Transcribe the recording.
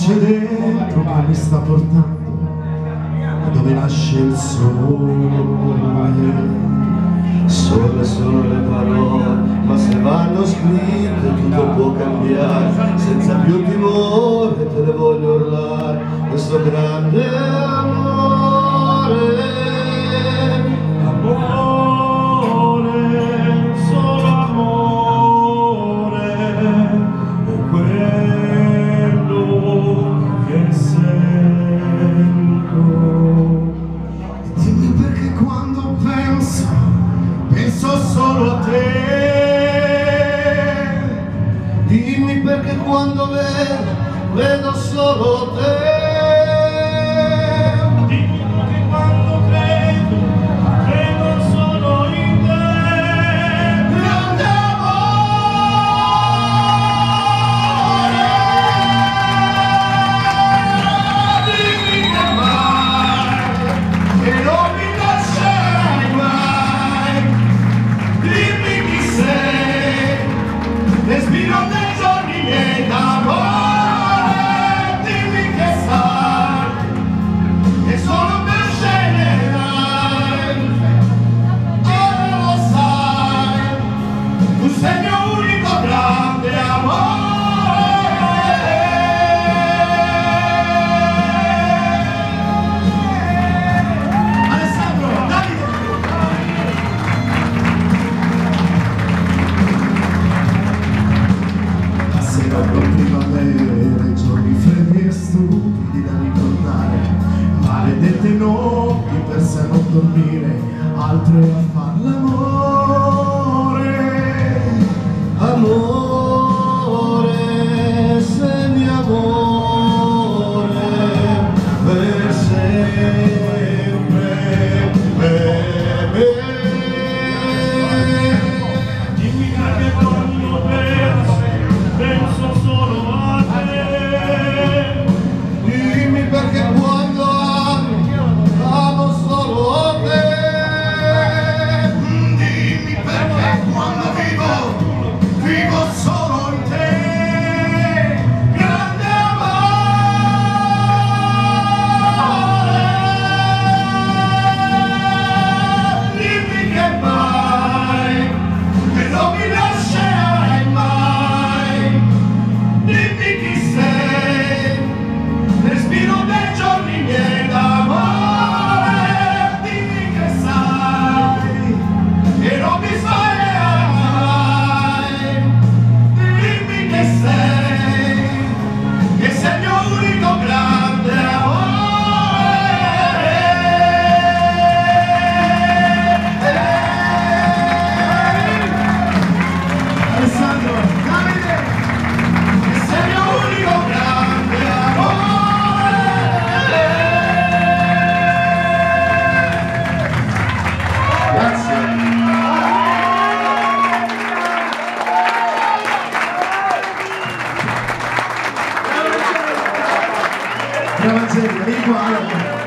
c'è dentro che mi sta portando dove nasce il sole. Sono le parole, ma se vanno scritte tutto può cambiare. Senza più timore te le voglio urlare, questo grande amore. Amore, solo amore, è quello che sento. Dimmi perché quando penso solo a te. Dimmi perché quando vedo solo te. Dimmi perché quando credo solo in te. Grande amore, dimmi che mai, che non mi lascerai mai. Dimmi chi sei, respiro dei giorni miei d'amore. Dimmi che sai, che solo per sceglierai. Ora lo sai, tu sei il mio unico grande amore. Alessandro, Davide! Con primavera, i giorni freddi e stupidi da ricordare, maledette notti per sé non dormire, altre a far l'amore. Amore, sei mio amore, per sempre, per me. Dimmi perché quando penso solo a te. Dimmi perché quando amo solo te. Dimmi perché quando vivo solo in te. Grande amore, dimmi che mai, che non mi lascerai mai. Dimmi chi sei, respiro dei giorni miei d'amore. Dimmi che sai, che non mi sbaglierai mai. Dimmi che sei il mio unico grande amore. Alessandro, Davide! Sei il mio unico grande amore. Grazie. Brava Angelica, vieni qua.